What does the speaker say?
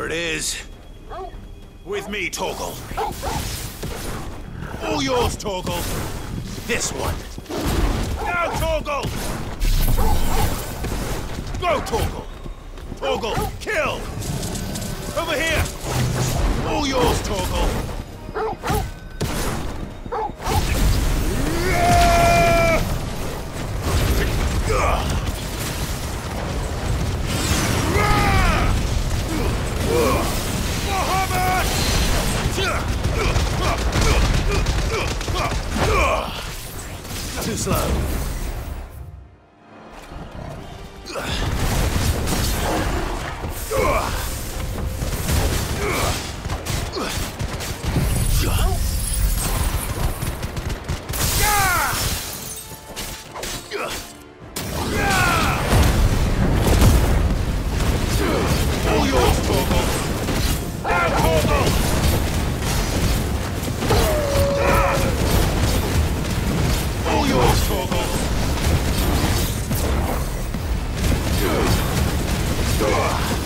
it is. With me, Torgal. All yours, Torgal. This one. Now, Torgal! Go, Torgal! Torgal, kill! Over here! All yours, Torgal! Too slow. All yours, Torgal! Now, Torgal! All yours, Torgal!